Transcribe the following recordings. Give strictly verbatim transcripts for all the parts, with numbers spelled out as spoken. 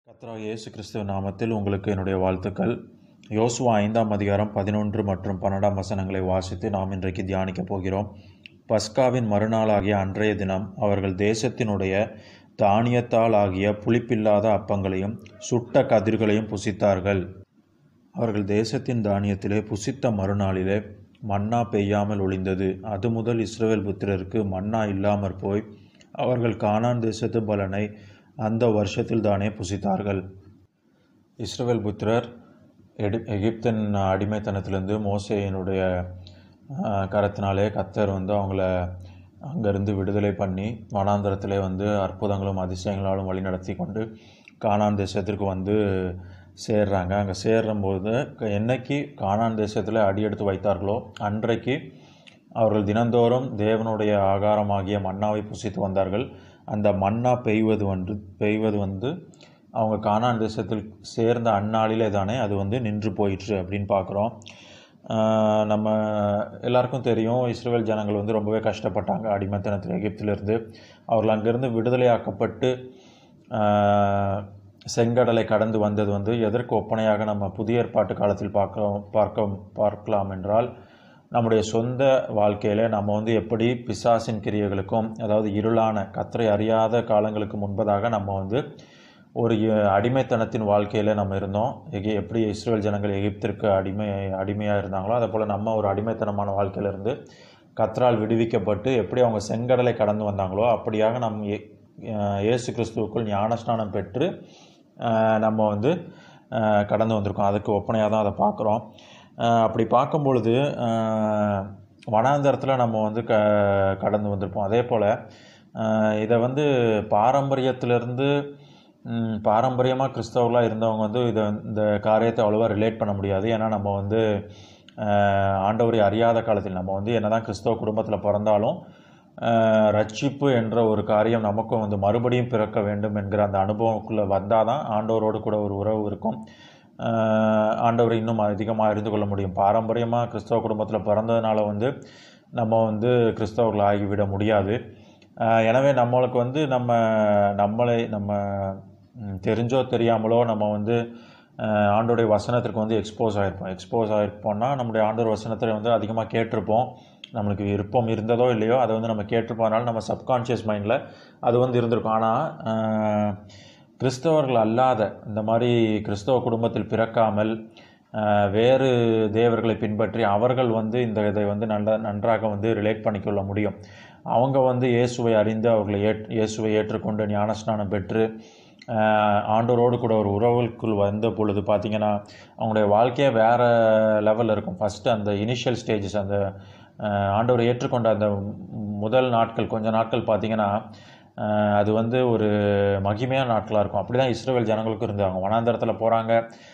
கர்த்தராகிய இயேசு கிறிஸ்துவ நாமத்தில் உங்களுக்கு என்னுடைய வாழ்த்துக்கள். யோசுவா ஐந்தாம் அதிகாரம் பதினொன்று மற்றும் பன்னெண்டாம் வசனங்களை வாசித்து நாம் இன்றைக்கு தியானிக்கப் போகிறோம். பஸ்காவின் மறுநாளாகிய அன்றைய தினம் அவர்கள் தேசத்தினுடைய தானியத்தால் ஆகிய புளிப்பில்லாத அப்பங்களையும் சுட்ட கதிர்களையும் புசித்தார்கள். அவர்கள் தேசத்தின் தானியத்திலே புசித்த மறுநாளிலே மன்னா பெய்யாமல் ஒளிந்தது. அது முதல் இஸ்ரவேல் புத்திரருக்கு மன்னா இல்லாமற் போய் அவர்கள் கானான் தேசத்து பலனை அந்த வருஷத்தில் தானே புசித்தார்கள். இஸ்ரவேல் புத்திரர் எடி எகிப்தின் அடிமைத்தனத்திலிருந்து மோசேயினுடைய கரத்தினாலே கர்த்தர் வந்து அவங்கள அங்கேருந்து விடுதலை பண்ணி வனாந்தரத்திலே வந்து அற்புதங்களும் அதிசயங்களாலும் வழி நடத்தி கொண்டு கானான் தேசத்திற்கு வந்து சேர்றாங்க. அங்கே சேரும்போது என்னைக்கு கானான் தேசத்தில் அடியெடுத்து வைத்தார்களோ அன்றைக்கு அவர்கள் தினந்தோறும் தேவனுடைய ஆகாரமாகிய மன்னாவை புசித்து வந்தார்கள். அந்த மன்னா பெய்வது வந்து பெய்வது வந்து அவங்க கானான் தேசத்தில் சேர்ந்த அந்நாளிலே தானே அது வந்து நின்று போயிற்று அப்படின்னு பார்க்குறோம். நம்ம எல்லாருக்கும் தெரியும், இஸ்ரவேல் ஜனங்கள் வந்து ரொம்பவே கஷ்டப்பட்டாங்க அடிமைத்தனத்தில் எகிப்திலிருந்து. அவர்கள் அங்கேருந்து விடுதலையாக்கப்பட்டு செங்கடலை கடந்து வந்தது வந்து எதற்கு ஒப்பனையாக நம்ம புதிய ஏற்பாட்டு காலத்தில் பார்க்க பார்க்க பார்க்கலாம் என்றால், நம்முடைய சொந்த வாழ்க்கையில் நம்ம வந்து எப்படி பிசாசின் கிரியைகளுக்கும், அதாவது இருளான கர்த்தரை அறியாத காலங்களுக்கு முன்பதாக நம்ம வந்து ஒரு அடிமைத்தனத்தின் வாழ்க்கையில் நம்ம இருந்தோம். எகி எப்படி இஸ்ரவேல் ஜனங்கள் எகிப்திற்கு அடிமை அடிமையாக இருந்தாங்களோ அதே போல் நம்ம ஒரு அடிமைத்தனமான வாழ்க்கையிலிருந்து கர்த்தரால் விடுவிக்கப்பட்டு எப்படி அவங்க செங்கடலை கடந்து வந்தாங்களோ அப்படியாக நம் இயேசு கிறிஸ்துவுக்குள் ஞானஸ்நானம் பெற்று நம்ம வந்து கடந்து வந்திருக்கோம். அதுக்கு ஒப்பனையாக தான் அதை பார்க்குறோம். அப்படி பார்க்கும் பொழுது வனாந்தரத்தில் நம்ம வந்து க கடந்து வந்திருப்போம். அதே போல் இதை வந்து பாரம்பரியத்திலேருந்து பாரம்பரியமாக கிறிஸ்தவர்களாக இருந்தவங்க வந்து இதை இந்த காரியத்தை அவ்வளோவா ரிலேட் பண்ண முடியாது. ஏன்னா நம்ம வந்து ஆண்டவரை அறியாத காலத்தில் நம்ம வந்து என்ன தான் கிறிஸ்தவ குடும்பத்தில் பிறந்தாலும் ரட்சிப்பு என்ற ஒரு காரியம் நமக்கும் வந்து மறுபடியும் பிறக்க வேண்டும் என்கிற அந்த அனுபவத்துக்குள்ளே வந்தால் தான் ஆண்டவரோடு கூட ஒரு உறவு இருக்கும், ஆண்டவரை இன்னும் அதிகமாக அறிந்து கொள்ள முடியும். பாரம்பரியமாக கிறிஸ்தவ குடும்பத்தில் பிறந்ததுனால வந்து நம்ம வந்து கிறிஸ்தவர்கள் ஆகிவிட முடியாது. எனவே நம்மளுக்கு வந்து நம்ம நம்மளை நம்ம தெரிஞ்சோ தெரியாமலோ நம்ம வந்து ஆண்டோடைய வசனத்திற்கு வந்து எக்ஸ்போஸ் ஆகிருப்போம். எக்ஸ்போஸ் ஆகிருப்போம்னா நம்முடைய ஆண்டோர் வசனத்தை வந்து அதிகமாக கேட்டிருப்போம். நம்மளுக்கு விருப்பம் இருந்ததோ இல்லையோ அதை வந்து நம்ம கேட்டிருப்போம்னால நம்ம சப்கான்ஷியஸ் மைண்டில் அது வந்து இருந்திருக்கும். ஆனால் கிறிஸ்தவர்கள் அல்லாத இந்த மாதிரி கிறிஸ்தவ குடும்பத்தில் பிறக்காமல் வேறு தேவர்களை பின்பற்றி அவர்கள் வந்து இந்த இதை வந்து நல்ல நன்றாக வந்து ரிலேட் பண்ணிக்கொள்ள முடியும். அவங்க வந்து இயேசுவை அறிந்து அவர்களை ஏற் இயேசுவை ஏற்றுக்கொண்டு ஞானஸ்நானம் பெற்று ஆண்டவரோடு கூட ஒரு உறவுக்குள் வந்த பொழுது பார்த்திங்கன்னா அவங்களுடைய வாழ்க்கையே வேறு லெவலில் இருக்கும். ஃபஸ்ட்டு அந்த இனிஷியல் ஸ்டேஜஸ், அந்த ஆண்டவரை ஏற்றுக்கொண்ட அந்த முதல் நாட்கள் கொஞ்ச நாட்கள் பார்த்திங்கன்னா அது வந்து ஒரு மகிமையான நாட்களாக இருக்கும். அப்படி தான் இஸ்ரவேல் ஜனங்களுக்கும் இருந்தாங்க. வனாந்தரத்தில் போகிறாங்க,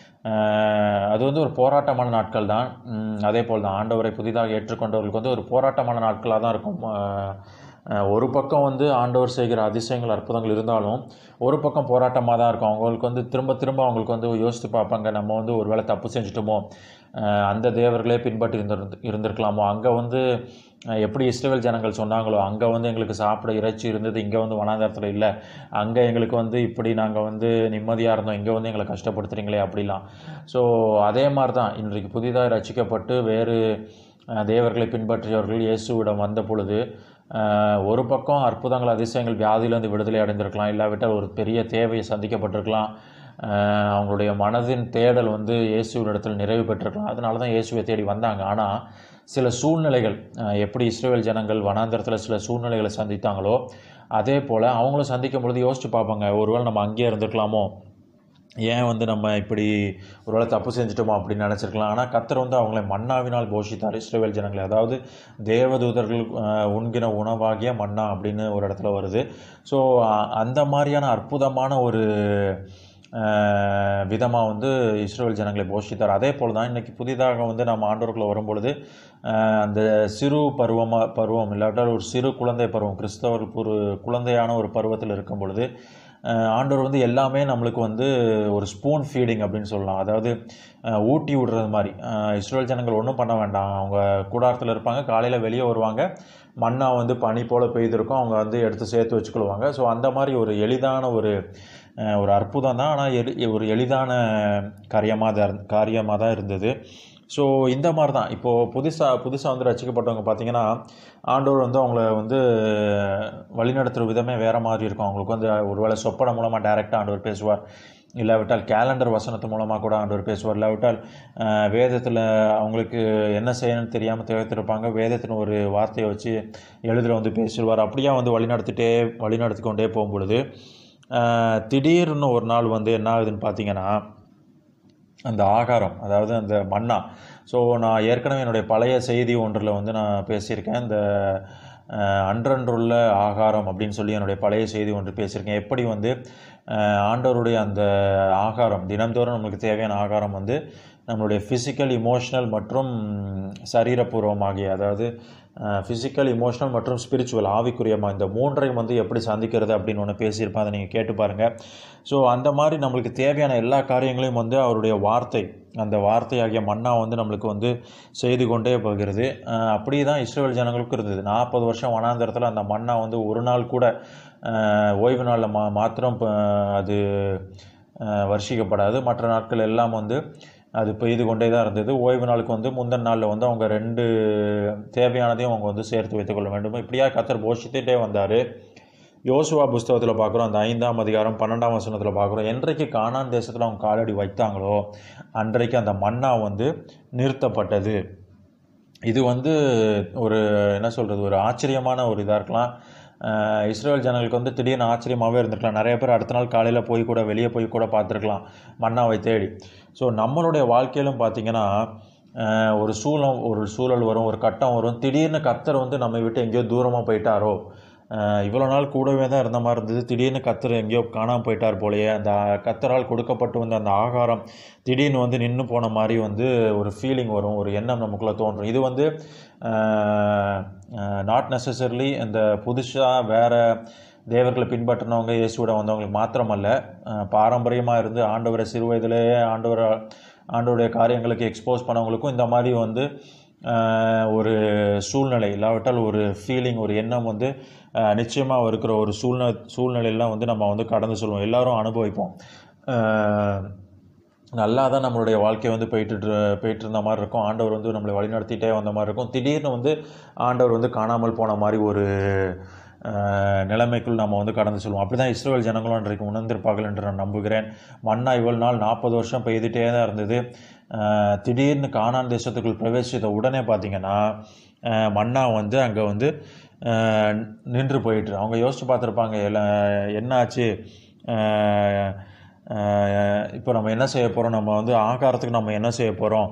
அது வந்து ஒரு போராட்டமான நாட்கள் தான். அதே போல் தான் ஆண்டவரை புதிதாக ஏற்றுக்கொண்டவர்களுக்கு வந்து ஒரு போராட்டமான நாட்களாக தான் இருக்கும். ஒரு பக்கம் வந்து ஆண்டவர் செய்கிற அதிசயங்கள் அற்புதங்கள் இருந்தாலும் ஒரு பக்கம் போராட்டமாக தான் இருக்கும். அவங்களுக்கு வந்து திரும்ப திரும்ப அவங்களுக்கு வந்து யோசித்து பார்ப்பாங்க, நம்ம வந்து ஒரு வேளை தப்பு செஞ்சுட்டோமோ, அந்த தேவர்களே பின்பற்றி இருந்திரு இருந்திருக்கலாமோ அங்கே வந்து எப்படி இஸ்ரவேல் ஜனங்கள் சொன்னாங்களோ அங்கே வந்து எங்களுக்கு சாப்பிட இறைச்சி இருந்தது, இங்கே வந்து வனாந்தரத்தில் இல்லை, அங்கே எங்களுக்கு வந்து இப்படி நாங்கள் வந்து நிம்மதியாக இருந்தோம், இங்கே வந்து எங்களை கஷ்டப்படுத்துகிறீங்களே அப்படிலாம். ஸோ அதே மாதிரி தான் இன்றைக்கு புதிதாக ரட்சிக்கப்பட்டு வேறு தேவர்களை பின்பற்றியவர்கள் இயேசுவிடம் வந்த பொழுது ஒரு பக்கம் அற்புதங்கள் அதிசயங்கள் வியாதியிலேருந்து விடுதலை அடைந்திருக்கலாம், இல்லாவிட்டால் ஒரு பெரிய தேவையை சந்திக்கப்பட்டிருக்கலாம், அவங்களுடைய மனதின் தேடல் வந்து இயேசுவினிடத்தில் நிறைவு பெற்றிருக்கலாம். அதனால தான் இயேசுவை தேடி வந்தாங்க. ஆனால் சில சூழ்நிலைகள், எப்படி இஸ்ரவேல் ஜனங்கள் வனாந்தரத்தில் சில சூழ்நிலைகளை சந்தித்தாங்களோ அதே போல் அவங்களும் சந்திக்கும் பொழுது யோசித்து பார்ப்பாங்க, ஒருவேளை நம்ம அங்கேயே இருந்திருக்கலாமோ, ஏன் வந்து நம்ம இப்படி ஒருவேளை தப்பு செஞ்சுட்டோமோ அப்படின்னு நினச்சிருக்கலாம். ஆனால் கர்த்தர் வந்து அவங்களை மன்னாவினால் போஷித்தார் இஸ்ரவேல் ஜனங்களை. அதாவது தேவதூதர்கள் உண்கிற உணவாகிய மன்னா அப்படின்னு ஒரு இடத்துல வருது. ஸோ அந்த மாதிரியான அற்புதமான ஒரு விதமாக வந்து இஸ்ரவேல் ஜனங்களை போஷித்தார். அதே போல் தான் இன்றைக்கி புதிதாக வந்து நம்ம ஆண்டவருக்குள்ளே வரும்பொழுது அந்த சிறு பருவமாக பருவம் இல்லாவிட்டால் ஒரு சிறு குழந்தை பருவம், கிறிஸ்தவர்கள் ஒரு குழந்தையான ஒரு பருவத்தில் இருக்கும் பொழுது ஆண்டவர் வந்து எல்லாமே நம்மளுக்கு வந்து ஒரு ஸ்பூன் ஃபீடிங் அப்படின்னு சொல்லலாம். அதாவது ஊட்டி விடுறது மாதிரி. இஸ்ரவேல் ஜனங்கள் ஒன்றும் பண்ண வேண்டாம், அவங்க கூடாரத்தில் இருப்பாங்க, காலையில் வெளியே வருவாங்க, மன்னா வந்து பனி போல் பெய்திருக்கும், அவங்க வந்து எடுத்து சேர்த்து வச்சுக்கொள்வாங்க. ஸோ அந்த மாதிரி ஒரு எளிதான ஒரு ஒரு அற்புதம் தான். ஆனால் எளி ஒரு எளிதான காரியமாக தான் காரியமாக தான் இருந்தது. ஸோ இந்த மாதிரி தான் இப்போது புதுசாக புதுசாக வந்து ரசிக்கப்பட்டவங்க பார்த்திங்கன்னா, ஆண்டவர் வந்து அவங்கள வந்து வழிநடத்துகிற விதமே வேறு மாதிரி இருக்கும். அவங்களுக்கு வந்து ஒருவேளை சொப்பனை மூலமாக டைரெக்டாக ஆண்டவர் பேசுவார், இல்லாவிட்டால் கேலண்டர் வசனத்து மூலமாக கூட ஆண்டவர் பேசுவார், இல்லாவிட்டால் வேதத்தில் அவங்களுக்கு என்ன செய்யணும்னு தெரியாமல் தேவைத்திருப்பாங்க, வேதத்தின் ஒரு வார்த்தையை வச்சு எழுதில் வந்து பேசிடுவார். அப்படியே வந்து வழிநடத்திட்டே வழிநடத்தி கொண்டே போகும் பொழுது திடீர்னு ஒரு நாள் வந்து என்ன ஆகுதுன்னு பார்த்தீங்கன்னா, அந்த ஆகாரம், அதாவது அந்த மன்னா. ஸோ நான் ஏற்கனவே என்னுடைய பழைய செய்தி ஒன்றில் வந்து நான் பேசியிருக்கேன், இந்த அன்றன்றுள்ள ஆகாரம் அப்படின்னு சொல்லி என்னுடைய பழைய செய்தி ஒன்று பேசியிருக்கேன். எப்படி வந்து ஆண்டவருடைய அந்த ஆகாரம், தினந்தோறும் நம்மளுக்கு தேவையான ஆகாரம் வந்து நம்மளுடைய ஃபிசிக்கல், இமோஷனல் மற்றும் சரீரபூர்வமாகிய, அதாவது ஃபிசிக்கல், இமோஷனல் மற்றும் ஸ்பிரிச்சுவல், ஆவிக்குரியமாக இந்த மூன்றையும் வந்து எப்படி சந்திக்கிறது அப்படின்னு ஒன்று பேசியிருப்பேன். அதை நீங்கள் கேட்டு பாருங்கள். ஸோ அந்த மாதிரி நம்மளுக்கு தேவையான எல்லா காரியங்களையும் வந்து அவருடைய வார்த்தை, அந்த வார்த்தையாகிய மன்னா வந்து நம்மளுக்கு வந்து செய்து கொண்டே போகிறது. அப்படி தான் இஸ்ரேல் ஜனங்களுக்கும் இருந்தது. நாற்பது வருஷம் வனாந்தரத்தில் அந்த மன்னா வந்து ஒரு நாள் கூட ஓய்வு நாளில் மா மாத்திரம் அது வர்ஷிக்கப்படாது. மற்ற நாட்கள் எல்லாம் வந்து அது பெய்து கொண்டே தான் இருந்தது. ஓய்வு நாளுக்கு வந்து முந்தின நாளில் வந்து அவங்க ரெண்டு தேவையானதையும் அவங்க வந்து சேர்த்து வைத்துக்கொள்ள வேண்டும். இப்படியா கர்த்தர் போஷித்துட்டே வந்தார். யோசுவா புஸ்தகத்தில் பார்க்குறோம், அந்த ஐந்தாம் அதிகாரம் பன்னெண்டாம் வசனத்தில் பார்க்குறோம், என்றைக்கு கானான் தேசத்தில் அவங்க காலடி வைத்தாங்களோ அன்றைக்கு அந்த மன்னா வந்து நிறுத்தப்பட்டது. இது வந்து ஒரு என்ன சொல்கிறது, ஒரு ஆச்சரியமான ஒரு இதாக இருக்கலாம். இஸ்ரேல் ஜனங்களுக்கு வந்து திடீர்னு ஆச்சரியமாகவே இருந்திருக்கலாம். நிறைய பேர் அடுத்த நாள் காலையில் போய் கூட வெளியே போய் கூட பார்த்துருக்கலாம் மன்னாவை தேடி. ஸோ நம்மளுடைய வாழ்க்கையிலும் பார்த்திங்கன்னா ஒரு சூழல் ஒரு சூழல் வரும், ஒரு கட்டம் வரும், திடீர்னு கர்த்தர் வந்து நம்மை விட்டு எங்கேயோ தூரமாக போயிட்டாரோ, இவ்வளோ நாள் கூடவே தான் இருந்த மாதிரி இருந்தது, திடீர்னு கர்த்தர் எங்கேயோ காணாமல் போயிட்டார் போலையே, அந்த கர்த்தரால் கொடுக்கப்பட்டு வந்த அந்த ஆகாரம் திடீர்னு வந்து நின்று போன மாதிரி வந்து ஒரு ஃபீலிங் வரும், ஒரு எண்ணம் நமக்குள்ளே தோன்றும். இது வந்து நாட் நெசசரிலி இந்த புதுசாக வேறு தேவர்களை பின்பற்றினவங்க, இயேசுவோட வந்தவங்களுக்கு மாத்திரமல்ல, பாரம்பரியமாக இருந்து ஆண்டவரை சிறு வயதிலேயே ஆண்டவர் ஆண்டவருடைய காரியங்களுக்கு எக்ஸ்போஸ் பண்ணவங்களுக்கும் இந்த மாதிரி வந்து ஒரு சூழ்நிலை, இல்லாவிட்டால் ஒரு ஃபீலிங், ஒரு எண்ணம் வந்து நிச்சயமாக இருக்கிற ஒரு சூழ்நிலை சூழ்நிலையெல்லாம் வந்து நம்ம வந்து கடந்து சொல்லுவோம். எல்லோரும் அனுபவிப்போம். நல்லா தான் நம்மளுடைய வாழ்க்கை வந்து போயிட்டு போயிட்டு இருந்த மாதிரி இருக்கும். ஆண்டவர் வந்து நம்மளை வழிநடத்திட்டே வந்த மாதிரி இருக்கும். திடீர்னு வந்து ஆண்டவர் வந்து காணாமல் போன மாதிரி ஒரு நிலைமைக்குள் நம்ம வந்து கடந்து சொல்லுவோம். அப்படி தான் இஸ்ரேல் ஜனங்களும் அன்றைக்கு உணர்ந்திருப்பார்கள் என்று நான் நம்புகிறேன். மன்னா இவ்வளவு நாள் நாற்பது வருஷம் பெய்துகிட்டே தான் இருந்தது. திடீர்னு கானான் தேசத்துக்குள் பிரவேசித்த உடனே பார்த்திங்கன்னா மன்னா வந்து அங்கே வந்து நின்று போயிட்டு, அவங்க யோசித்து பார்த்துருப்பாங்க, எல்லாம் என்ன ஆச்சு, இப்போ நம்ம என்ன செய்ய போகிறோம், நம்ம வந்து ஆகாரத்துக்கு நம்ம என்ன செய்ய போகிறோம்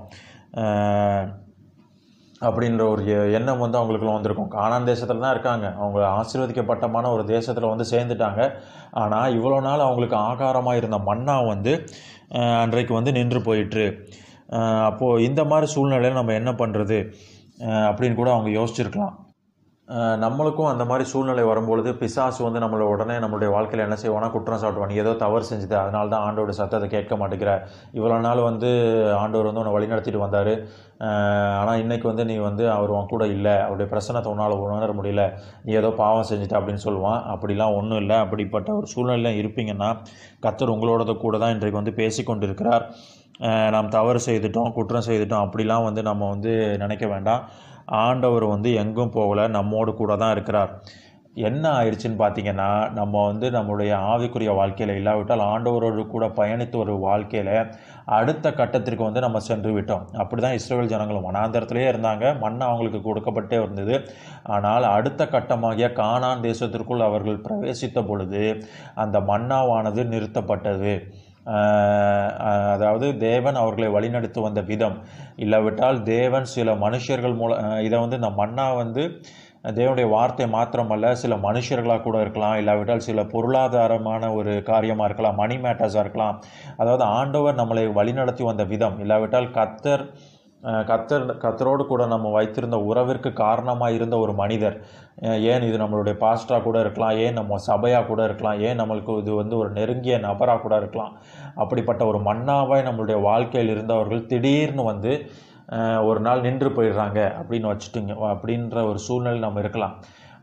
அப்படின்ற ஒரு எண்ணம் வந்து அவங்களுக்குள்ள வந்திருக்கும். கானான் தேசத்தில் தான் இருக்காங்க, அவங்க ஆசீர்வதிக்கப்பட்டமான ஒரு தேசத்தில் வந்து சேர்ந்துட்டாங்க. ஆனால் இவ்வளோ நாள் அவங்களுக்கு ஆகாரமாக இருந்த மன்னா வந்து அன்றைக்கு வந்து நின்று போயிட்டு, அப்போது இந்த மாதிரி சூழ்நிலையில் நம்ம என்ன பண்ணுறது அப்படின்னு கூட அவங்க யோசிச்சிருக்கலாம். நம்மளுக்கும் அந்த மாதிரி சூழ்நிலை வரும்பொழுது பிசாசு வந்து நம்மளை உடனே நம்மளுடைய வாழ்க்கையில் என்ன செய்வானா, குற்றம் சாட்டுவான். நீ ஏதோ தவறு செஞ்சுது, அதனால தான் ஆண்டோட சத்தத்தை கேட்க மாட்டேங்கிற, இவ்வளோ நாள் வந்து ஆண்டவர் வந்து உன்னை வழிநடத்திட்டு வந்தார், ஆனால் இன்றைக்கி வந்து நீ வந்து அவர் உன் கூட இல்லை, அவருடைய பிரசன்னத்தை உன்னால் உணர முடியல, நீ ஏதோ பாவம் செஞ்சுட்ட அப்படின்னு சொல்லுவான். அப்படிலாம் ஒன்றும் இல்லை. அப்படிப்பட்ட ஒரு சூழ்நிலையில் இருப்பீங்கன்னா கர்த்தர் உங்களோட கூட தான் இன்றைக்கு வந்து பேசி கொண்டு இருக்கிறார். நாம் தவறு செய்துட்டோம், குற்றம் செய்துட்டோம் அப்படிலாம் வந்து நம்ம வந்து நினைக்க வேண்டாம். ஆண்டவர் வந்து எங்கும் போகலை, நம்மோடு கூட தான் இருக்கிறார். என்ன ஆயிடுச்சுன்னு பார்த்தீங்கன்னா, நம்ம வந்து நம்மளுடைய ஆவிக்குரிய வாழ்க்கையில் இல்லாவிட்டால் ஆண்டவரோடு கூட பயணித்து ஒரு வாழ்க்கையில் அடுத்த கட்டத்திற்கு வந்து நம்ம சென்று விட்டோம். அப்படி தான் இஸ்ரேல் ஜனங்களும் வனாந்தரத்திலே இருந்தாங்க, மன்னா அவங்களுக்கு கொடுக்கப்பட்டே இருந்தது. ஆனால் அடுத்த கட்டமாகிய கானான் தேசத்திற்குள் அவர்கள் பிரவேசித்த பொழுது அந்த மன்னாவானது நிறுத்தப்பட்டது. அதாவது தேவன் அவர்களை வழிநடத்தி வந்த விதம், இல்லாவிட்டால் தேவன் சில மனுஷர்கள் மூலம், இதை வந்து இந்த மன்னா வந்து தேவனுடைய வார்த்தை மாத்திரமல்ல, சில மனுஷர்களாக கூட இருக்கலாம், இல்லாவிட்டால் சில பொருளாதாரமான ஒரு காரியமாக இருக்கலாம், மணி மேட்டர்ஸாக இருக்கலாம். அதாவது ஆண்டவர் நம்மளை வழிநடத்தி வந்த விதம், இல்லாவிட்டால் கர்த்தர் கர்த்தர் கர்த்தரோடு கூட நம்ம வைத்திருந்த உறவிற்கு காரணமாக இருந்த ஒரு மனிதர், ஏன் இது நம்மளுடைய பாஸ்டராக கூட இருக்கலாம், ஏன் நம்ம சபையாக கூட இருக்கலாம், ஏன் நம்மளுக்கு இது வந்து ஒரு நெருங்கிய நபராக கூட இருக்கலாம். அப்படிப்பட்ட ஒரு மன்னாவாய் நம்மளுடைய வாழ்க்கையில் இருந்தவர்கள் திடீர்னு வந்து ஒரு நாள் நின்று போயிடுறாங்க அப்படின்னு வச்சுட்டுங்க அப்படின்ற ஒரு சூழ்நிலை நம்ம இருக்கலாம்.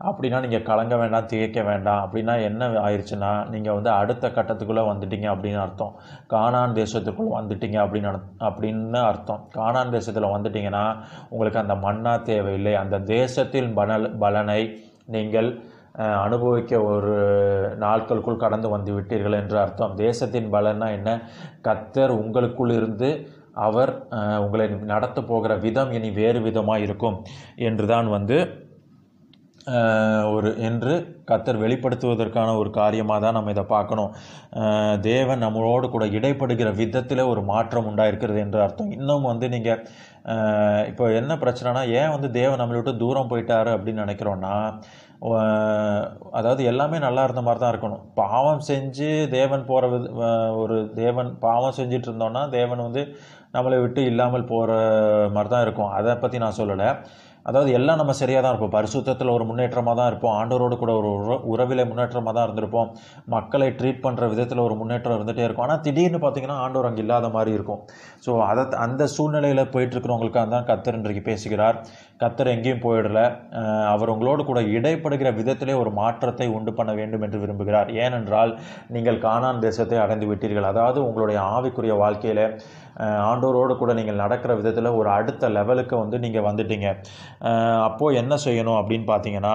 அப்படின்னா நீங்கள் கலங்க வேண்டாம், திகைக்க வேண்டாம். அப்படின்னா என்ன ஆயிடுச்சுன்னா, நீங்கள் வந்து அடுத்த கட்டத்துக்குள்ளே வந்துட்டீங்க அப்படின்னு அர்த்தம். கானான் தேசத்துக்குள்ளே வந்துட்டீங்க அப்படின்னு அப்படின்னு அர்த்தம். கானான் தேசத்தில் வந்துட்டிங்கன்னா உங்களுக்கு அந்த மன்னா தேவையில்லை. அந்த தேசத்தின் பலன் பலனை நீங்கள் அனுபவிக்க ஒரு நாட்களுக்குள் கடந்து வந்து விட்டீர்கள் என்று அர்த்தம். தேசத்தின் பலன்னா என்ன? கர்த்தர் உங்களுக்குள் இருந்து அவர் உங்களை நடத்த போகிற விதம் இனி வேறு விதமாக இருக்கும் என்று தான் வந்து ஒரு என்று கர்த்தர் வெளிப்படுத்துவதற்கான ஒரு காரியமாக தான் நம்ம இதை பார்க்கணும். தேவன் நம்மளோடு கூட இடைப்படுகிற விதத்தில் ஒரு மாற்றம் உண்டாயிருக்கிறது என்று அர்த்தம். இன்னும் வந்து நீங்கள் இப்போ என்ன பிரச்சனைனா, ஏன் வந்து தேவன் நம்மளை விட்டு தூரம் போயிட்டாரு அப்படின்னு நினைக்கிறோன்னா, அதாவது எல்லாமே நல்லா இருந்த மாதிரி தான் இருக்கணும். பாவம் செஞ்சு தேவன் போகிற ஒரு தேவன் பாவம் செஞ்சிட்டு இருந்தோன்னா தேவன் வந்து நம்மளை விட்டு இல்லாமல் போகிற மாதிரி தான் இருக்கும். அதை பற்றி நான் சொல்லலை. அதாவது எல்லாம் நம்ம சரியாக தான் இருப்போம். பரிசுத்தத்தில் ஒரு முன்னேற்றமாக தான் இருப்போம். ஆண்டவரோடு கூட ஒரு உற உறவிலே முன்னேற்றமாக தான் இருந்திருப்போம். மக்களை ட்ரீட் பண்ணுற விதத்தில் ஒரு முன்னேற்றம் இருந்துகிட்டே இருக்கும். ஆனால் திடீர்னு பார்த்திங்கன்னா ஆண்டவர் அங்கே இல்லாத மாதிரி இருக்கும். ஸோ அதை அந்த சூழ்நிலையில் போயிட்டுருக்கிறவங்களுக்காக தான் கர்த்தர் இன்றைக்கு பேசுகிறார். கர்த்தர் எங்கேயும் போயிடலை. அவர் உங்களோடு கூட இடைப்படுகிற விதத்திலே ஒரு மாற்றத்தை உண்டு பண்ண வேண்டும் என்று விரும்புகிறார். ஏனென்றால் நீங்கள் கானான் தேசத்தை அடைந்து விட்டீர்கள். அதாவது உங்களுடைய ஆவிக்குரிய வாழ்க்கையில் ஆண்டவரோடு கூட நீங்கள் நடக்கிற விதத்தில் ஒரு அடுத்த லெவலுக்கு வந்து நீங்கள் வந்துட்டீங்க. அப்போது என்ன செய்யணும் அப்படின்னு பார்த்தீங்கன்னா,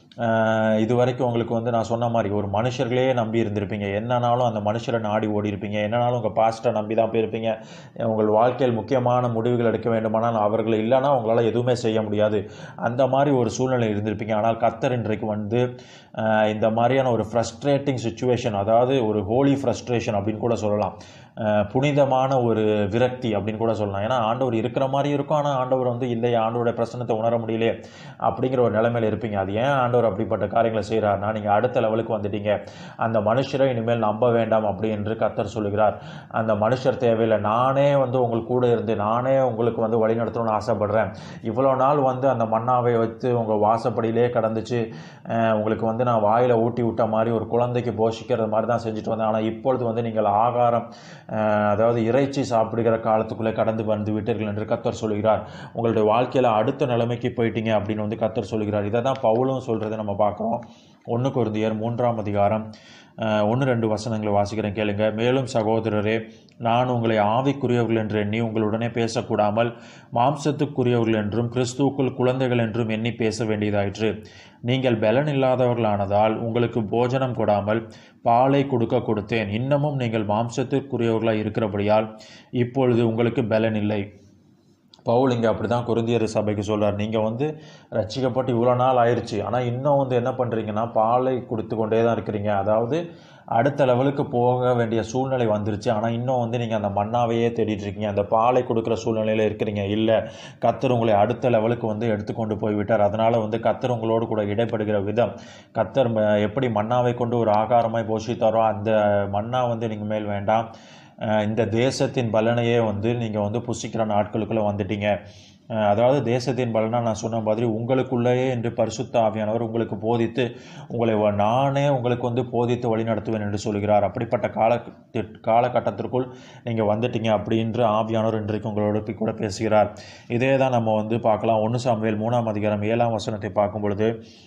இது வரைக்கும் உங்களுக்கு வந்து நான் சொன்ன மாதிரி ஒரு மனுஷர்களே நம்பி இருந்திருப்பீங்க. என்னன்னாலும் அந்த மனுஷரை நாடி ஓடி இருப்பீங்க. என்னன்னாலும் உங்கள் பாஸ்டரை நம்பி தான் போயிருப்பீங்க. உங்கள் வாழ்க்கையில் முக்கியமான முடிவுகள் எடுக்க வேண்டுமானால் அவர்கள் இல்லைனா உங்களால் எதுவுமே செய்ய முடியாது. அந்த மாதிரி ஒரு சூழ்நிலை இருந்திருப்பீங்க. ஆனால் கர்த்தர் இன்றைக்கு வந்து இந்த மாதிரியான ஒரு ஃப்ரஸ்ட்ரேட்டிங் சுச்சுவேஷன், அதாவது ஒரு ஹோலி ஃப்ரஸ்ட்ரேஷன் அப்படின்னு கூட சொல்லலாம், புனிதமான ஒரு விரக்தி அப்படின்னு கூட சொல்லலாம். ஏன்னா ஆண்டவர் இருக்கிற மாதிரி இருக்கும், ஆனால் ஆண்டவர் வந்து இல்லையே, ஆண்டவருடைய பிரச்சனத்தை உணர முடியலையே அப்படிங்கிற ஒரு நிலைமையில் இருப்பீங்க. அது ஏன் ஆண்டவர் அப்படிப்பட்ட காரியங்களை செய்கிறார்னா, நீங்கள் அடுத்த லெவலுக்கு வந்துட்டீங்க. அந்த மனுஷரை இனிமேல் நம்ப வேண்டாம் அப்படி என்று கர்த்தர் சொல்லுகிறார். அந்த மனுஷர் தேவையில்லை. நானே வந்து உங்களுக்கு கூட இருந்து நானே உங்களுக்கு வந்து வழி நடத்தணும்னு ஆசைப்படுறேன். இவ்வளோ நாள் வந்து அந்த மன்னாவை வைத்து உங்கள் வாசப்படியிலே கடந்துச்சு உங்களுக்கு வந்து நான் வாயில் ஊட்டி விட்ட மாதிரி ஒரு குழந்தைக்கு போஷிக்கிற மாதிரி தான் செஞ்சுட்டு வந்தேன். ஆனால் இப்பொழுது வந்து நீங்கள் ஆகாரம், அதாவது இறைச்சி சாப்பிடுகிற காலத்துக்குள்ளே கடந்து வந்து விட்டீர்கள் என்று கர்த்தர் சொல்கிறார். உங்களுடைய வாழ்க்கையில் அடுத்த நிலைமைக்கு போயிட்டீங்க அப்படின்னு வந்து கர்த்தர் சொல்கிறார். இதை தான் பவுலும் சொல்கிறத நம்ம பார்க்குறோம். ஒன்று கொரிந்தியர் மூன்றாம் அதிகாரம் ஒன்று ரெண்டு வசனங்களை வாசிக்கிறேன், கேளுங்க. மேலும் சகோதரரே, நான் உங்களை ஆவிக்குரியவர்கள் என்று எண்ணி உங்களுடனே பேசக்கூடாமல் மாம்சத்துக்குரியவர்கள் என்றும் கிறிஸ்துவுக்குள் குழந்தைகள் என்றும் எண்ணி பேச வேண்டியதாயிற்று. நீங்கள் பலன் இல்லாதவர்களானதால் உங்களுக்கு போஜனம் கொடாமல் பாலை கொடுக்க கொடுத்தேன். இன்னமும் நீங்கள் மாம்சத்திற்குரியவர்களாக இருக்கிறபடியால் இப்பொழுது உங்களுக்கு பலன் இல்லை. பவுல் இங்கே அப்படி தான் கொரிந்தியர் சபைக்கு சொல்கிறார். நீங்கள் வந்து ரட்சிக்கப்பட்டு இவ்வளோ நாள் ஆயிடுச்சு, ஆனால் இன்னும் வந்து என்ன பண்ணுறீங்கன்னா பாலை கொடுத்து கொண்டே தான் இருக்கிறீங்க. அதாவது அடுத்த லெவலுக்கு போக வேண்டிய சூழ்நிலை வந்துருச்சு, ஆனால் இன்னும் வந்து நீங்கள் அந்த மன்னாவையே தேடிட்டு இருக்கீங்க. அந்த பாலை கொடுக்குற சூழ்நிலையில் இருக்கிறீங்க. இல்லை, கர்த்தர் உங்களை அடுத்த லெவலுக்கு வந்து எடுத்துக்கொண்டு போய்விட்டார். அதனால் வந்து கர்த்தர் உங்களோடு கூட இடைப்படுகிற விதம், கர்த்தர் எப்படி மன்னாவை கொண்டு ஒரு ஆகாரமாய் போஷித்தாரோ அந்த மன்னா வந்து நீங்கள் மேல் வேண்டாம். இந்த தேசத்தின் பலனையே வந்து நீங்கள் வந்து புசிக்கிற நாட்களுக்குள்ளே வந்துட்டீங்க. அதாவது தேசத்தின் பலனா நான் சொன்ன மாதிரி உங்களுக்குள்ளேயே என்று பரிசுத்த ஆவியானவர் உங்களுக்கு போதித்து உங்களை நானே உங்களுக்கு வந்து போதித்து வழி நடத்துவேன் என்று சொல்கிறார். அப்படிப்பட்ட கால காலகட்டத்திற்குள் நீங்கள் வந்துட்டீங்க அப்படின்ற ஆவியானவர் இன்றைக்கு உங்களோட கூட பேசுகிறார். இதே தான் நம்ம வந்து பார்க்கலாம். ஒன்று சாமுவேல் மூணாம் அதிகாரம் ஏழாம் வசனத்தை பார்க்கும் பொழுது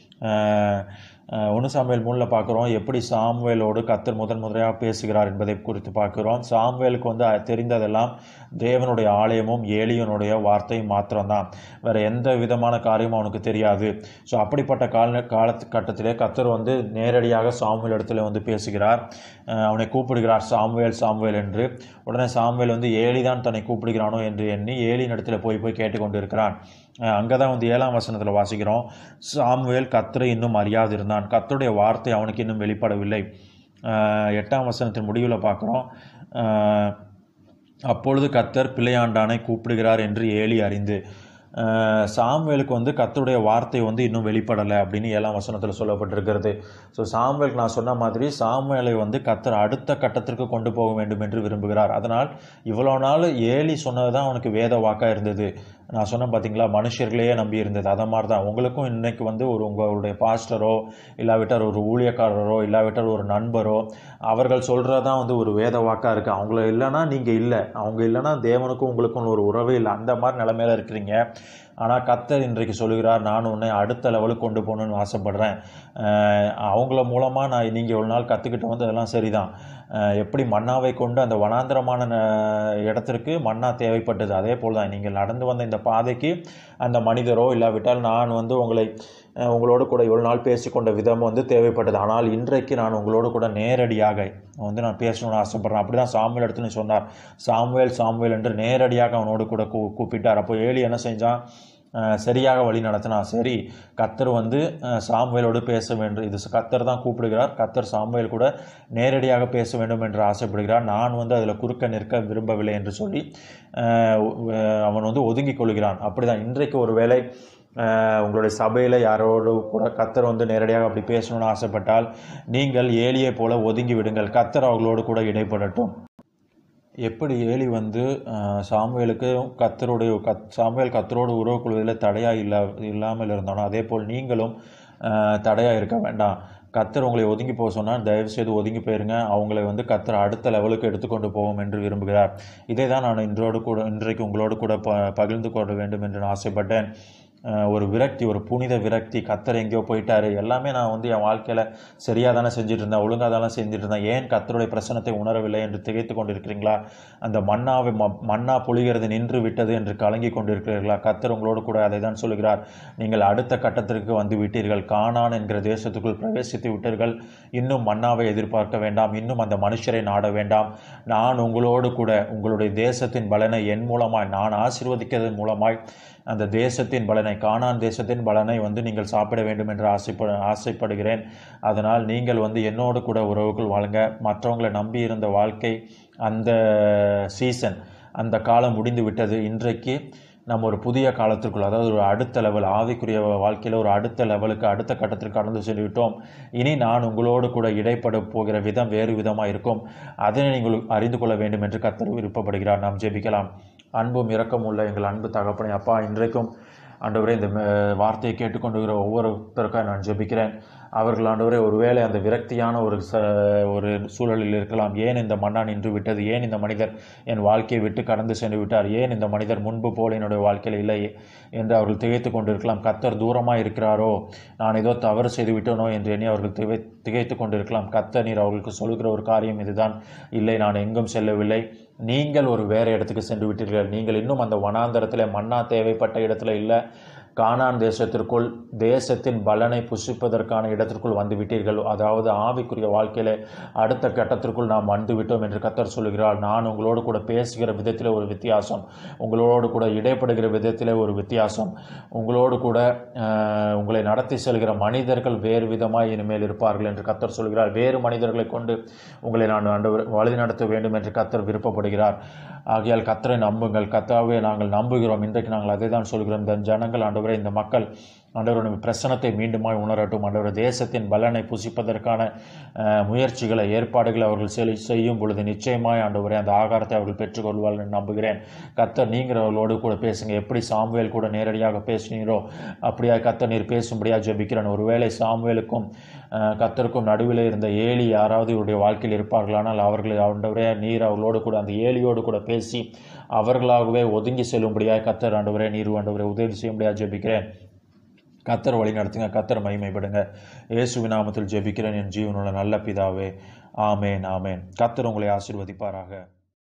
ஒன்று சாமுவேல் மூணில் பார்க்குறோம் எப்படி சாமுவேலோடு கர்த்தர் முதன் முதலையாக பேசுகிறார் என்பதை குறித்து பார்க்குறோம். சாமுவேலுக்கு வந்து தெரிந்ததெல்லாம் தேவனுடைய ஆலயமும் ஏலியனுடைய வார்த்தையும் மாத்திரம்தான், வேறு எந்த விதமான காரியமும் அவனுக்கு தெரியாது. ஸோ அப்படிப்பட்ட கால காலகட்டத்திலே கர்த்தர் வந்து நேரடியாக சாமுவேல் இடத்துல வந்து பேசுகிறார். அவனை கூப்பிடுகிறார் சாமுவேல் சாமுவேல் என்று. உடனே சாமுவேல் வந்து ஏலி தான் தன்னை கூப்பிடுகிறானோ என்று எண்ணி ஏலியின் இடத்துல போய் போய் கேட்டுக்கொண்டு இருக்கிறான். அங்கே தான் வந்து ஏழாம் வசனத்தில் வாசிக்கிறோம், சாமுவேல் கர்த்தரை இன்னும் அறியாதிருந்தான், கர்த்தருடைய வார்த்தை அவனுக்கு இன்னும் வெளிப்படவில்லை. எட்டாம் வசனத்தின் முடிவில் பார்க்குறோம், அப்பொழுது கர்த்தர் பிள்ளையாண்டானை கூப்பிடுகிறார் என்று ஏலி அறிந்து. சாமுவேலுக்கு வந்து கர்த்தருடைய வார்த்தை வந்து இன்னும் வெளிப்படலை அப்படின்னு ஏழாம் வசனத்தில் சொல்லப்பட்டிருக்கிறது. ஸோ சாமுவேலுக்கு நான் சொன்ன மாதிரி சாமுவேலை வந்து கர்த்தர் அடுத்த கட்டத்திற்கு கொண்டு போக வேண்டும் என்று விரும்புகிறார். அதனால் இவ்வளோ நாள் ஏலி சொன்னது தான் அவனுக்கு வேத வாக்காக இருந்தது. நான் சொன்னேன் பார்த்தீங்களா, மனுஷர்களையே நம்பி இருந்தது. அதை மாதிரி தான் உங்களுக்கும் இன்றைக்கி வந்து ஒரு உங்களுடைய பாஸ்டரோ இல்லாவிட்டால் ஒரு ஊழியக்காரரோ இல்லாவிட்டால் ஒரு நண்பரோ அவர்கள் சொல்கிறதான் வந்து ஒரு வேத வாக்காக இருக்குது. அவங்கள இல்லைன்னா நீங்கள் இல்லை, அவங்க இல்லைன்னா தேவனுக்கும் உங்களுக்கும் ஒரு உறவே இல்லை. அந்த மாதிரி நிலைமையில இருக்கிறீங்க. ஆனால் கர்த்தர் இன்றைக்கு சொல்கிறார், நான் உன்னை அடுத்த லெவலுக்கு கொண்டு போகணுன்னு ஆசைப்படுறேன். அவங்கள மூலமாக நான் நீங்கள் ஒரு நாள் கற்றுக்கிட்ட வந்து அதெல்லாம் சரிதான். எப்படி மன்னாவை கொண்டு அந்த வனாந்திரமான இடத்திற்கு மன்னா தேவைப்பட்டது, அதே போல் தான் நீங்கள் நடந்து வந்த இந்த பாதைக்கு அந்த மனிதரோ இல்லாவிட்டால் நான் வந்து உங்களை உங்களோடு கூட இவ்வளோ நாள் பேசிக்கொண்ட விதம் வந்து தேவைப்பட்டது. ஆனால் இன்றைக்கு நான் உங்களோடு கூட நேரடியாக வந்து நான் பேசணும்னு ஆசைப்பட்றேன். அப்படி தான் சாமுவேல் இடத்துல சொன்னார். சாமுவேல் சாமுவேல் என்று நேரடியாக அவனோடு கூட கூ கூப்பிட்டார். அப்போ ஏலி என்ன செஞ்சான்? சரியாக வழி நடத்தினா. சரி, கர்த்தர் வந்து சாமுவேலோடு பேச வேண்டும், இது கர்த்தர் தான் கூப்பிடுகிறார், கர்த்தர் சாமுவேல் கூட நேரடியாக பேச வேண்டும் என்று ஆசைப்படுகிறார், நான் வந்து அதில் குறுக்க நிற்க விரும்பவில்லை என்று சொல்லி அவன் வந்து ஒதுங்கி கொள்கிறான். அப்படி தான் இன்றைக்கு ஒரு வேளை உங்களுடைய சபையில் யாரோடு கூட கர்த்தர் வந்து நேரடியாக அப்படி பேசணும்னு ஆசைப்பட்டால் நீங்கள் ஏலியை போல ஒதுங்கி விடுங்கள். கர்த்தர் அவர்களோடு கூட இடைப்படட்டும். எப்படி ஏலி வந்து சாமுவேலுக்கு கர்த்தருடைய கத் சாமுவேல் கர்த்தரோடு உறவு கொள்வதில் தடையாக இல்லா இல்லாமல் இருந்தானோ அதே போல் நீங்களும் தடையாக இருக்க வேண்டாம். கர்த்தர் உங்களை ஒதுங்கி போக சொன்னால் தயவுசெய்து ஒதுங்கி போயிருங்க. அவங்களை வந்து கர்த்தர் அடுத்த லெவலுக்கு எடுத்துக்கொண்டு போவோம் என்று விரும்புகிறார். இதை தான் நான் இன்றோடு கூட இன்றைக்கு உங்களோடு கூட ப பகிர்ந்து கொள்ள வேண்டும் என்று நான் ஆசைப்பட்டேன். ஒரு விரக்தி, ஒரு புனித விரக்தி. கர்த்தர் எங்கேயோ போயிட்டாரு, எல்லாமே நான் வந்து என் வாழ்க்கையில் சரியாக தானே செஞ்சுட்டு இருந்தேன், ஒழுங்காக தானே செஞ்சுட்டு இருந்தேன், ஏன் கர்த்தருடைய பிரசனத்தை உணரவில்லை என்று திகைத்து கொண்டிருக்கிறீங்களா? அந்த மன்னாவை மன்னா பொழிகிறது நின்று விட்டது என்று கலங்கி கொண்டிருக்கிறீர்களா? கர்த்தர் உங்களோடு கூட அதை தான் சொல்கிறார். நீங்கள் அடுத்த கட்டத்திற்கு வந்து விட்டீர்கள், கானான் என்கிற தேசத்துக்குள் பிரவேசித்து விட்டீர்கள். இன்னும் மன்னாவை எதிர்பார்க்க வேண்டாம், இன்னும் அந்த மனுஷரை நாட வேண்டாம். நான் உங்களோடு கூட உங்களுடைய தேசத்தின் பலனை என் மூலமாய் நான் ஆசீர்வதிக்கிறதன் மூலமாய் அந்த தேசத்தின் பலனை, கானான் தேசத்தின் பலனை வந்து நீங்கள் சாப்பிட வேண்டும் என்று ஆசைப்பட ஆசைப்படுகிறேன். அதனால் நீங்கள் வந்து என்னோடு கூட உறவுக்குள் வாழுங்க. மற்றவங்களை நம்பி இருந்த வாழ்க்கை, அந்த சீசன், அந்த காலம் முடிந்து விட்டது. இன்றைக்கு நம்ம ஒரு புதிய காலத்திற்குள், அதாவது ஒரு அடுத்த லெவல், ஆவிக்குரிய வாழ்க்கையில் ஒரு அடுத்த லெவலுக்கு, அடுத்த கட்டத்திற்கு கடந்து சென்று விட்டோம். இனி நான் உங்களோடு கூட இடைப்பட போகிற விதம் வேறு விதமாக இருக்கும். அதனை நீங்கள் அறிந்து கொள்ள வேண்டும் என்று கர்த்தர் விருப்பப்படுகிறார். நாம் ஜெபிக்கலாம். அன்பும் இரக்கம் உள்ள எங்கள் அன்பு தகப்பனே, அப்பா, இன்றைக்கும் ஆண்டவரே இந்த வார்த்தையை கேட்டுக்கொண்டுகிற ஒவ்வொருத்தருக்காக நான் ஜெபிக்கிறேன். அவர்கள் ஆண்டவரே ஒருவேளை அந்த விரக்தியான ஒரு ச ஒரு சூழலில் இருக்கலாம். ஏன் இந்த மன்னா நின்று விட்டது, ஏன் இந்த மனிதர் என் வாழ்க்கையை விட்டு கடந்து சென்று விட்டார், ஏன் இந்த மனிதர் முன்பு போல் என்னுடைய வாழ்க்கையில் இல்லை என்று அவர்கள் திகைத்து கொண்டிருக்கலாம். கர்த்தர் தூரமாக இருக்கிறாரோ, நான் ஏதோ தவறு செய்து விட்டேனோ என்று எண்ணி அவர்கள் திகை திகைத்து கொண்டிருக்கலாம். கர்த்தர் நீர் அவர்களுக்கு சொல்கிற ஒரு காரியம் இதுதான், இல்லை, நான் எங்கும் செல்லவில்லை, நீங்கள் ஒரு வேறு இடத்துக்கு சென்று விட்டீர்கள். நீங்கள் இன்னும் அந்த வனாந்தரத்தில் மன்னா தேவைப்பட்ட இடத்துல இல்லை, கானான் தேசத்திற்குள் தேசத்தின் பலனை புசிப்பதற்கான இடத்திற்குள் வந்து விட்டீர்கள். அதாவது ஆவிக்குரிய வாழ்க்கையில் அடுத்த கட்டத்திற்குள் நாம் வந்து விட்டோம் என்று கர்த்தர் சொல்கிறார். நான் உங்களோடு கூட பேசுகிற விதத்தில் ஒரு வித்தியாசம், உங்களோடு கூட இடைப்படுகிற விதத்தில் ஒரு வித்தியாசம், உங்களோடு கூட உங்களை நடத்தி செல்கிற மனிதர்கள் வேறு விதமாய் இனிமேல் இருப்பார்கள் என்று கர்த்தர் சொல்கிறார். வேறு மனிதர்களை கொண்டு உங்களை நான் ஆண்டவர் வழி நடத்த வேண்டும் என்று கர்த்தர் விருப்பப்படுகிறார். ஆகையால் கர்த்தரை நம்புங்கள். கர்த்தாவே நாங்கள் நம்புகிறோம். இன்றைக்கு நாங்கள் அதை தான் சொல்கிறோம். இந்த ஜனங்கள் ஆண்டவரே, இந்த மக்கள் ஆண்டவருடைய பிரசனத்தை மீண்டுமாய் உணரட்டும். ஆண்டவர் தேசத்தின் பலனை புசிப்பதற்கான முயற்சிகளை, ஏற்பாடுகளை அவர்கள் செய்யும் பொழுது நிச்சயமாய் ஆண்டவரே அந்த ஆகாரத்தை அவர்கள் பெற்றுக்கொள்வார்கள் என்று நம்புகிறேன். கர்த்தர் நீங்கள் அவர்களோடு கூட பேசுங்க. எப்படி சாமுவேல் கூட நேரடியாக பேசினீரோ அப்படியா கர்த்தர் நீர் பேசும்படியாக ஜெபிக்கிறேன். ஒருவேளை சாமுவேலுக்கும் கர்த்தருக்கும் நடுவில் இருந்த ஏலி யாராவது இவருடைய வாழ்க்கையில் இருப்பார்களானால் அவர்களை ஆண்டவரே நீர் அவர்களோடு கூட அந்த ஏலியோடு கூட பேசி அவர்களாகவே ஒதுங்கி செல்லும்படியாக கர்த்தர் ஆண்டவரே நீர் ஆண்டவரே உதவி செய்யும்படியாக ஜெபிக்கிறேன். கர்த்தர் வழி நடத்துங்க. கர்த்தர் மகிமைப்படுங்க. இயேசுவின் நாமத்தில் ஜெபிக்கிறேன் என் ஜீவனுள்ள நல்ல பிதாவே. ஆமேன், ஆமேன். கர்த்தர் உங்களை ஆசீர்வதிப்பாராக.